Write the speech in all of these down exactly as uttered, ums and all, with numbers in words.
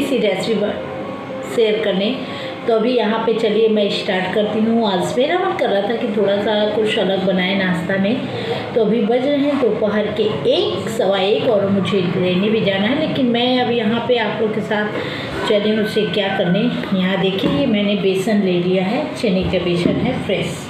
सी recipe share करने। तो अभी यहाँ पे चलिए मैं स्टार्ट करती हूँ। आज मेरा मन कर रहा था कि थोड़ा सा कुछ अलग बनाए नाश्ता में। तो अभी बज रहे हैं दोपहर के एक सवा एक और मुझे लेने भी जाना है, लेकिन मैं अब यहाँ पे आप लोग के साथ चले उसे क्या करने। यहाँ देखिए मैंने बेसन ले लिया है, चने का बेसन है फ्रेश।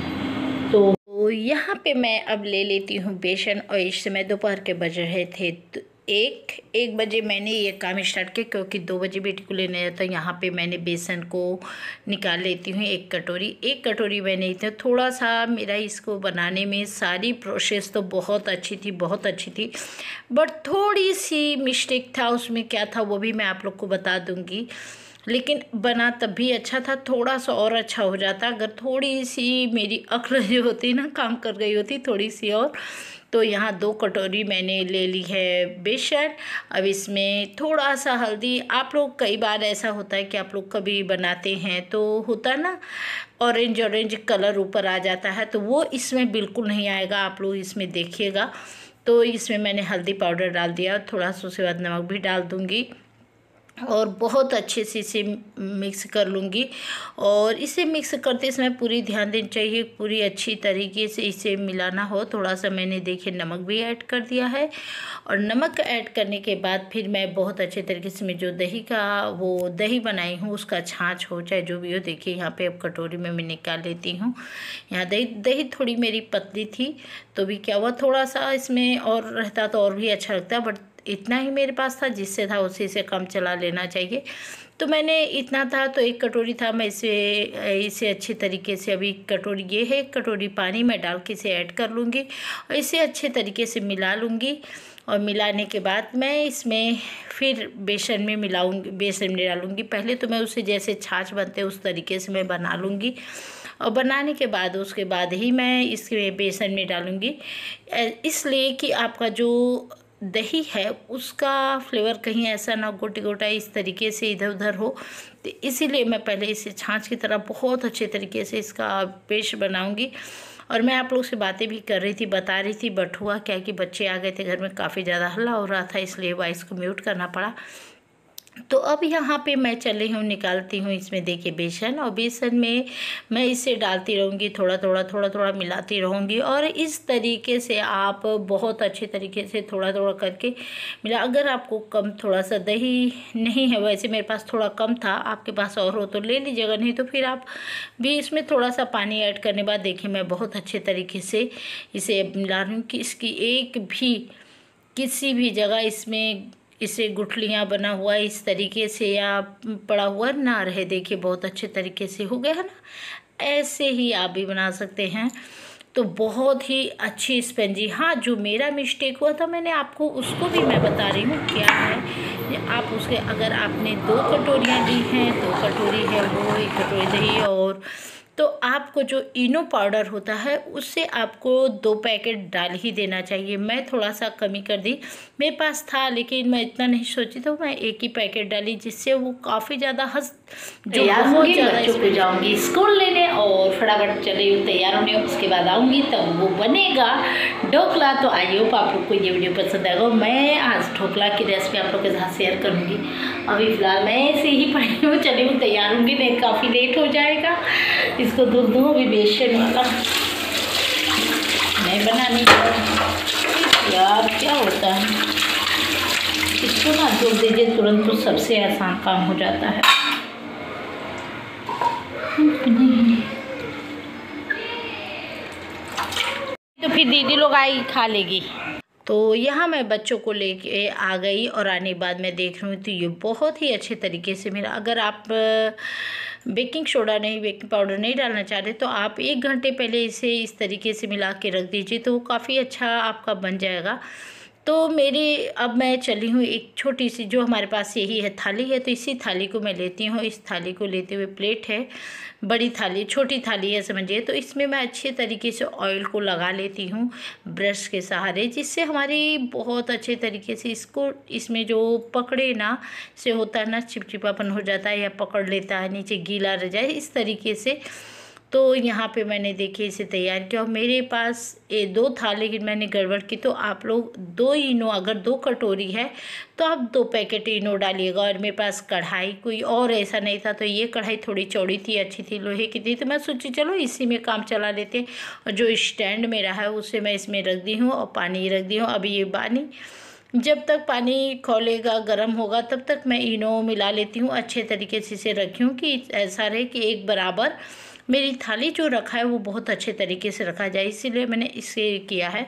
तो यहाँ पे मैं अब ले लेती हूँ बेसन, और इस समय दोपहर के बज रहे थे तो एक एक बजे मैंने ये काम स्टार्ट किया, क्योंकि दो बजे बेटी को लेने जाता। यहाँ पे मैंने बेसन को निकाल लेती हूँ एक कटोरी एक कटोरी मैंने इतना थोड़ा सा। मेरा इसको बनाने में सारी प्रोसेस तो बहुत अच्छी थी बहुत अच्छी थी बट थोड़ी सी मिस्टेक था उसमें। क्या था वो भी मैं आप लोग को बता दूँगी, लेकिन बना तब भी अच्छा था। थोड़ा सा और अच्छा हो जाता अगर थोड़ी सी मेरी अक्ल जो होती ना काम कर गई होती थोड़ी सी और। तो यहाँ दो कटोरी मैंने ले ली है बेसन। अब इसमें थोड़ा सा हल्दी। आप लोग कई बार ऐसा होता है कि आप लोग कभी बनाते हैं तो होता ना ऑरेंज ऑरेंज कलर ऊपर आ जाता है, तो वो इसमें बिल्कुल नहीं आएगा। आप लोग इसमें देखिएगा। तो इसमें मैंने हल्दी पाउडर डाल दिया, थोड़ा सा उसके बाद नमक भी डाल दूँगी और बहुत अच्छे से इसे मिक्स कर लूँगी। और इसे मिक्स करते समय पूरी ध्यान देनी चाहिए, पूरी अच्छी तरीके से इसे मिलाना हो। थोड़ा सा मैंने देखिए नमक भी ऐड कर दिया है, और नमक ऐड करने के बाद फिर मैं बहुत अच्छे तरीके से मैं जो दही का वो दही बनाई हूँ उसका छाछ हो चाहे जो भी हो। देखिए यहाँ पे अब कटोरी में मैं निकाल लेती हूँ। यहाँ दही दही थोड़ी मेरी पतली थी तो भी क्या हुआ, थोड़ा सा इसमें और रहता तो और भी अच्छा लगता, बट इतना ही मेरे पास था जिससे था उसी से कम चला लेना चाहिए। तो मैंने इतना था तो एक कटोरी था, मैं इसे इसे अच्छे तरीके से अभी कटोरी ये है एक कटोरी पानी में डाल के इसे ऐड कर लूँगी और इसे अच्छे तरीके से मिला लूँगी। और मिलाने के बाद मैं इसमें फिर बेसन में मिलाऊँगी, बेसन में डालूँगी। पहले तो मैं उसे जैसे छाछ बनते उस तरीके से मैं बना लूँगी, और बनाने के बाद उसके बाद ही मैं इसके बेसन में डालूँगी, इसलिए कि आपका जो दही है उसका फ्लेवर कहीं ऐसा ना गोटी गोटा इस तरीके से इधर उधर हो। तो इसीलिए मैं पहले इसे छाछ की तरह बहुत अच्छे तरीके से इसका पेस्ट बनाऊंगी। और मैं आप लोग से बातें भी कर रही थी बता रही थी, बट हुआ क्या कि बच्चे आ गए थे घर में, काफ़ी ज़्यादा हल्ला हो रहा था इसलिए वॉइस को म्यूट करना पड़ा। तो अब यहाँ पे मैं चली हूँ निकालती हूँ इसमें देखिए बेसन, और बेसन में मैं इसे डालती रहूँगी, थोड़ा थोड़ा थोड़ा थोड़ा मिलाती रहूँगी। और इस तरीके से आप बहुत अच्छे तरीके से थोड़ा थोड़ा करके मिला। अगर आपको कम थोड़ा सा दही नहीं है, वैसे मेरे पास थोड़ा कम था, आपके पास और हो तो ले लीजिएगा, नहीं तो फिर आप भी इसमें थोड़ा सा पानी ऐड करने बाद देखिए मैं बहुत अच्छे तरीके से इसे मिला रही हूँ कि इसकी एक भी किसी भी जगह इसमें इसे गुठलियाँ बना हुआ इस तरीके से या पड़ा हुआ ना रहे। देखिए बहुत अच्छे तरीके से हो गया है ना। ऐसे ही आप भी बना सकते हैं। तो बहुत ही अच्छी स्पंजी। हाँ, जो मेरा मिस्टेक हुआ था मैंने आपको उसको भी मैं बता रही हूँ क्या है। आप उसके अगर आपने दो कटोरियाँ ली हैं, दो कटोरी है वो एक कटोरी दही, और तो आपको जो इनो पाउडर होता है उससे आपको दो पैकेट डाल ही देना चाहिए। मैं थोड़ा सा कमी कर दी, मेरे पास था लेकिन मैं इतना नहीं सोची तो मैं एक ही पैकेट डाली, जिससे वो काफ़ी ज़्यादा हंस जो बहुत ज़्यादा बच्चों को जाऊँगी स्कूल लेने और फटाफट चले तैयार होने, उसके बाद आऊँगी तब वो बनेगा ढोकला। तो आई होप आप लोग को ये वीडियो पसंद आएगा। मैं आज ढोकला की रेसिपी आप लोग के साथ शेयर करूँगी। अभी फ़िलहाल मैं ऐसे ही पड़ी हूँ, चली हूँ तैयार होंगी, नहीं काफ़ी लेट हो जाएगा। इसको दूध दूँ अभी बेसन वाला नहीं बनाने यार क्या होता है, इसको ना दूध दीजिए तुरंत तो सबसे आसान काम हो जाता है। तो फिर दीदी लोग आई खा लेगी। तो यहाँ मैं बच्चों को लेके आ गई और आने के बाद मैं देख रही हूँ तो ये बहुत ही अच्छे तरीके से मेरा, अगर आप बेकिंग सोडा नहीं बेकिंग पाउडर नहीं डालना चाह रहे तो आप एक घंटे पहले इसे इस तरीके से मिला के रख दीजिए, तो वो काफ़ी अच्छा आपका बन जाएगा। तो मेरी अब मैं चली हूँ एक छोटी सी जो हमारे पास यही है थाली है, तो इसी थाली को मैं लेती हूँ। इस थाली को लेते हुए प्लेट है, बड़ी थाली छोटी थाली है समझिए, तो इसमें मैं अच्छे तरीके से ऑयल को लगा लेती हूँ ब्रश के सहारे, जिससे हमारी बहुत अच्छे तरीके से इसको इसमें जो पकड़े ना से होता है ना चिपचिपापन हो जाता है या पकड़ लेता है नीचे गीला रह जाए इस तरीके से। तो यहाँ पे मैंने देखिए इसे तैयार किया और मेरे पास ये दो था, लेकिन मैंने गड़बड़ की। तो आप लोग दो इनो, अगर दो कटोरी है तो आप दो पैकेट इनो डालिएगा। और मेरे पास कढ़ाई कोई और ऐसा नहीं था, तो ये कढ़ाई थोड़ी चौड़ी थी, अच्छी थी, लोहे की थी, तो मैं सोची चलो इसी में काम चला लेते हैं। और जो स्टैंड मेरा है उसे मैं इसमें रख दी हूँ और पानी रख दी हूँ। अब ये पानी जब तक पानी खौलेगा, गर्म होगा, तब तक मैं इनो मिला लेती हूँ। अच्छे तरीके से इसे रखी हूँ कि ऐसा रहे कि एक बराबर मेरी थाली जो रखा है वो बहुत अच्छे तरीके से रखा जाए, इसीलिए मैंने इसे किया है।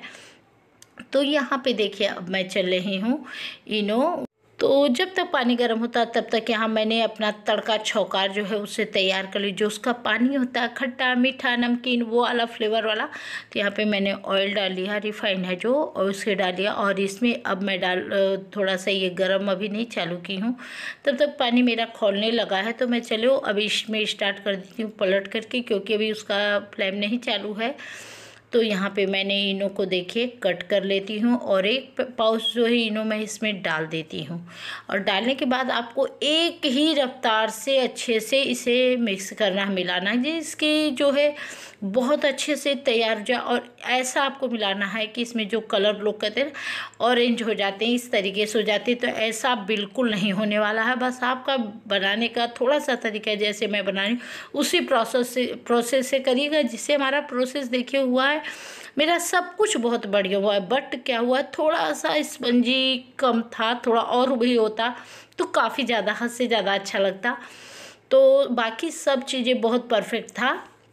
तो यहाँ पे देखिए अब मैं चल रही हूँ इनो। तो जब तक पानी गर्म होता है तब तक यहाँ मैंने अपना तड़का छौकार जो है उसे तैयार कर ली। जो उसका पानी होता है खट्टा मीठा नमकीन वो वाला फ्लेवर वाला, तो यहाँ पे मैंने ऑयल डाल लिया, रिफाइंड है जो, और उसे डाल दिया। और इसमें अब मैं डाल थोड़ा सा ये गरम अभी नहीं चालू की हूँ, तब तक पानी मेरा खौलने लगा है। तो मैं चलो अभी इसमें स्टार्ट कर देती हूँ पलट करके, क्योंकि अभी उसका फ्लेम नहीं चालू है। तो यहाँ पे मैंने इनो को देखिए कट कर लेती हूँ और एक पाउच जो है इनो मैं इसमें डाल देती हूँ। और डालने के बाद आपको एक ही रफ्तार से अच्छे से इसे मिक्स करना, मिलाना है, जिसकी जो है बहुत अच्छे से तैयार हो जाए। और ऐसा आपको मिलाना है कि इसमें जो कलर लोग कहते हैं ऑरेंज हो जाते हैं, इस तरीके से हो जाती है। तो ऐसा बिल्कुल नहीं होने वाला है। बस आपका बनाने का थोड़ा सा तरीका है, जैसे मैं बना रही हूँ उसी प्रोसेस से प्रोसेस से करिएगा, जिससे हमारा प्रोसेस देखिए हुआ है। मेरा सब कुछ बहुत बढ़िया हुआ है, बट क्या हुआ थोड़ा सा स्पंजी कम था, थोड़ा और भी होता तो काफ़ी ज़्यादा, हद से ज़्यादा अच्छा लगता। तो बाकी सब चीज़ें बहुत परफेक्ट था।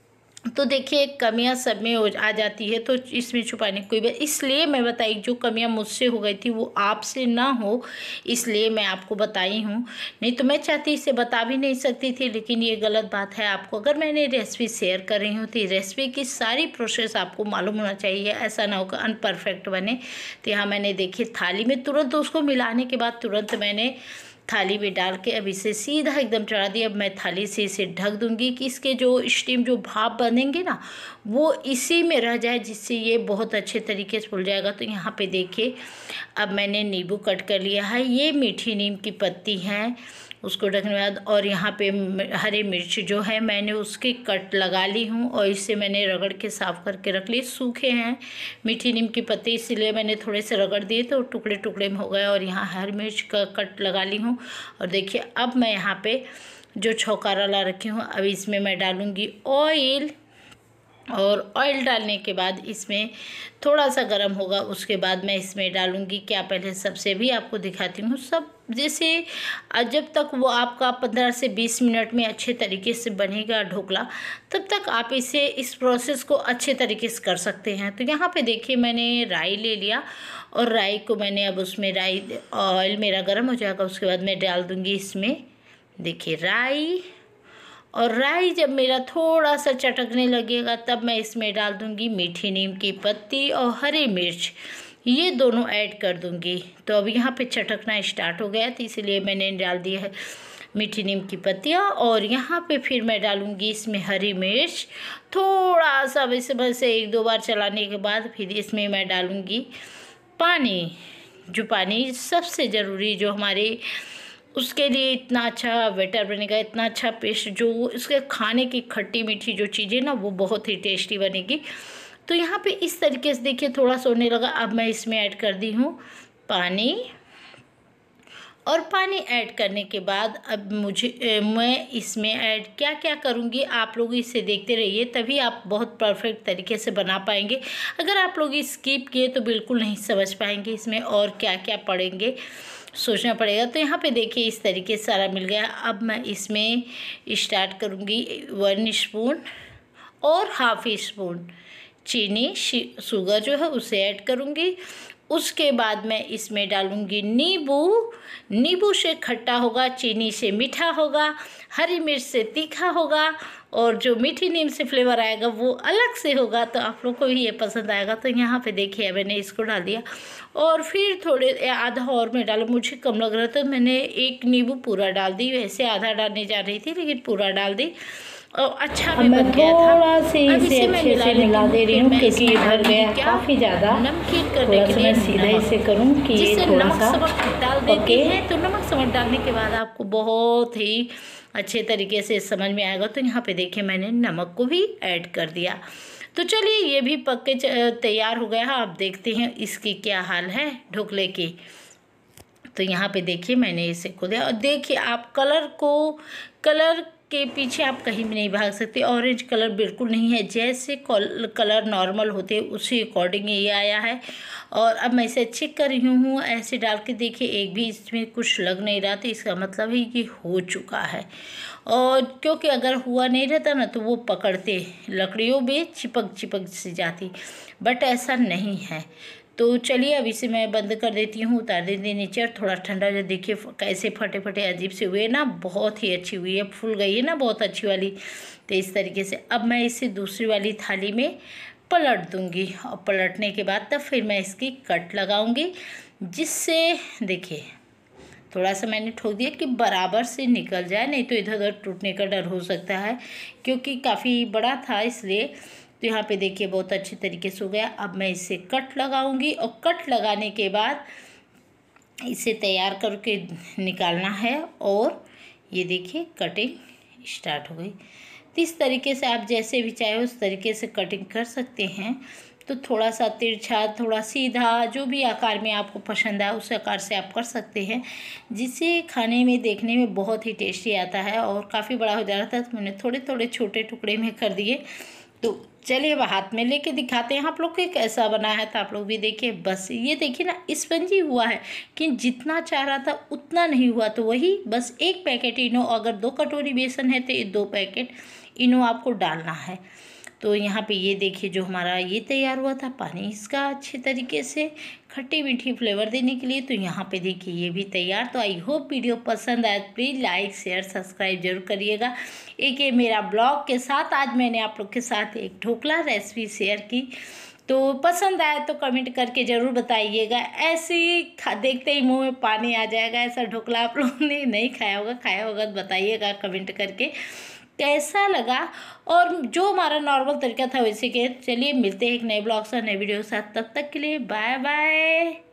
तो देखिए कमियां सब में हो आ जाती है, तो इसमें छुपाने की कोई बात, इसलिए मैं बताई जो कमियां मुझसे हो गई थी वो आपसे ना हो, इसलिए मैं आपको बताई हूँ। नहीं तो मैं चाहती इसे बता भी नहीं सकती थी, लेकिन ये गलत बात है। आपको अगर मैंने रेसिपी शेयर कर रही हूँ तो रेसिपी की सारी प्रोसेस आपको मालूम होना चाहिए, ऐसा ना हो कि अनपरफेक्ट बने। तो यहाँ मैंने देखिए थाली में तुरंत उसको मिलाने के बाद तुरंत मैंने थाली में डाल के अब इसे सीधा एकदम चढ़ा दिया। अब मैं थाली से इसे ढक दूंगी कि इसके जो स्टीम जो भाप बनेंगे ना वो इसी में रह जाए, जिससे ये बहुत अच्छे तरीके से फूल जाएगा। तो यहाँ पे देखिए अब मैंने नींबू कट कर लिया है, ये मीठी नीम की पत्ती है, उसको ढकने के बाद, और यहाँ पे हरे मिर्च जो है मैंने उसकी कट लगा ली हूँ और इसे मैंने रगड़ के साफ़ करके रख ली। सूखे हैं मीठी नीम की पत्ती, इसीलिए मैंने थोड़े से रगड़ दिए तो टुकड़े टुकड़े में हो गए। और यहाँ हरी मिर्च का कट लगा ली हूँ। और देखिए अब मैं यहाँ पे जो छौकारा ला रखी हूँ, अब इसमें मैं डालूँगी ऑयल। और ऑयल डालने के बाद इसमें थोड़ा सा गर्म होगा, उसके बाद मैं इसमें डालूँगी क्या, पहले सबसे भी आपको दिखाती हूँ सब, जैसे जब तक वो आपका पंद्रह से बीस मिनट में अच्छे तरीके से बनेगा ढोकला, तब तक आप इसे इस प्रोसेस को अच्छे तरीके से कर सकते हैं। तो यहाँ पे देखिए मैंने राई ले लिया और राई को मैंने अब उसमें राई, ऑयल मेरा गर्म हो जाएगा, उसके बाद मैं डाल दूँगी इसमें देखिए राई। और राई जब मेरा थोड़ा सा चटकने लगेगा तब मैं इसमें डाल दूँगी मीठी नीम की पत्ती और हरी मिर्च, ये दोनों ऐड कर दूँगी। तो अब यहाँ पे चटकना स्टार्ट हो गया, तो इसलिए मैंने डाल दिया है मीठी नीम की पत्तियाँ। और यहाँ पे फिर मैं डालूँगी इसमें हरी मिर्च, थोड़ा सा वैसे वैसे एक दो बार चलाने के बाद फिर इसमें मैं डालूँगी पानी। जो पानी सबसे ज़रूरी, जो हमारे उसके लिए इतना अच्छा बैटर बनेगा, इतना अच्छा पेस्ट, जो इसके खाने की खट्टी मीठी जो चीज़ें ना वो बहुत ही टेस्टी बनेगी। तो यहाँ पे इस तरीके से देखिए थोड़ा सा होने लगा। अब मैं इसमें ऐड कर दी हूँ पानी। और पानी ऐड करने के बाद अब मुझे मैं इसमें ऐड क्या क्या करूँगी, आप लोग इसे देखते रहिए, तभी आप बहुत परफेक्ट तरीके से बना पाएंगे। अगर आप लोग स्किप किए तो बिल्कुल नहीं समझ पाएंगे इसमें और क्या क्या पड़ेंगे, सोचना पड़ेगा। तो यहाँ पे देखिए इस तरीके से सारा मिल गया। अब मैं इसमें स्टार्ट करूँगी वन स्पून और हाफ स्पून चीनी, शुगर जो है उसे ऐड करूँगी। उसके बाद मैं इसमें डालूँगी नींबू। नींबू से खट्टा होगा, चीनी से मीठा होगा, हरी मिर्च से तीखा होगा, और जो मीठी नीम से फ्लेवर आएगा वो अलग से होगा। तो आप लोग को भी ये पसंद आएगा। तो यहाँ पे देखिए मैंने इसको डाल दिया और फिर थोड़े आधा और मैं डालूँ, मुझे कम लग रहा था, मैंने एक नींबू पूरा डाल दी, वैसे आधा डालने जा रही थी लेकिन पूरा डाल दी। और अच्छा अब भी मैं बन गया था। थोड़ा से अब इसे इसे मैं अच्छे से लेती मिला हूँ, दे रही फिर हूँ मैं क्योंकि इसमें ये भर डालूंगी गया है क्या, काफ़ी ज़्यादा। नमकीन करने थोड़ा के सा लिए मैं सीधा नमक। इसे करूँ कि ये जिससे थोड़ा नमक सा समक डाल देती पके। हैं तो नमक समक डालने के बाद आपको बहुत ही अच्छे तरीके से समझ में आएगा। तो यहाँ पे देखिए मैंने नमक को भी ऐड कर दिया। तो चलिए ये भी पक के तैयार हो गया है। आप देखते हैं इसकी क्या हाल है ढोकले की। तो यहाँ पे देखिए मैंने इसे खोल दिया और देखिए आप कलर को, कलर के पीछे आप कहीं भी नहीं भाग सकते। ऑरेंज कलर बिल्कुल नहीं है, जैसे कलर नॉर्मल होते उसी अकॉर्डिंग ये आया है। और अब मैं इसे चेक कर रही हूँ ऐसे डाल के, देखिए एक भी इसमें कुछ लग नहीं रहा था, इसका मतलब है ये हो चुका है। और क्योंकि अगर हुआ नहीं रहता ना तो वो पकड़ते लकड़ियों में चिपक चिपक सी जाती, बट ऐसा नहीं है। तो चलिए अब इसे मैं बंद कर देती हूँ, उतार देती नीचे और थोड़ा ठंडा जो देखिए कैसे फटे फटे अजीब से हुए ना, बहुत ही अच्छी हुई है, फूल गई है ना बहुत अच्छी वाली। तो इस तरीके से अब मैं इसे दूसरी वाली थाली में पलट दूँगी और पलटने के बाद तब फिर मैं इसकी कट लगाऊँगी, जिससे देखिए थोड़ा सा मैंने ठोक दिया कि बराबर से निकल जाए, नहीं तो इधर उधर टूटने का डर हो सकता है क्योंकि काफ़ी बड़ा था इसलिए। तो यहाँ पे देखिए बहुत अच्छे तरीके से हो गया। अब मैं इसे कट लगाऊंगी और कट लगाने के बाद इसे तैयार करके निकालना है। और ये देखिए कटिंग स्टार्ट हो गई। तो इस तरीके से आप जैसे भी चाहे उस तरीके से कटिंग कर सकते हैं। तो थोड़ा सा तिरछा, थोड़ा सीधा, जो भी आकार में आपको पसंद आए उस आकार से आप कर सकते हैं, जिससे खाने में देखने में बहुत ही टेस्टी आता है। और काफ़ी बड़ा हो जा रहा था तो मैंने थोड़े थोड़े छोटे टुकड़े में कर दिए। तो चलिए अब हाथ में लेके दिखाते हैं आप लोग को कैसा बना है। तो आप लोग भी देखिए, बस ये देखिए ना स्पंजी हुआ है कि जितना चाह रहा था उतना नहीं हुआ। तो वही बस एक पैकेट इनो, अगर दो कटोरी बेसन है तो ये दो पैकेट इनो आपको डालना है। तो यहाँ पे ये देखिए जो हमारा ये तैयार हुआ था, पानी इसका अच्छे तरीके से खट्टी मीठी फ्लेवर देने के लिए। तो यहाँ पे देखिए ये भी तैयार। तो आई होप वीडियो पसंद आए, प्लीज़ लाइक शेयर सब्सक्राइब जरूर करिएगा। एक ये मेरा ब्लॉग के साथ आज मैंने आप लोग के साथ एक ढोकला रेसिपी शेयर की। तो पसंद आए तो कमेंट करके ज़रूर बताइएगा। ऐसे ही देखते ही मुंह में पानी आ जाएगा। ऐसा ढोकला आप लोगों ने नहीं खाया होगा, खाया होगा तो बताइएगा कमेंट करके कैसा लगा। और जो हमारा नॉर्मल तरीका था वैसे के। चलिए मिलते हैं एक नए ब्लॉग से, नए वीडियो के साथ। तब तक के लिए बाय बाय।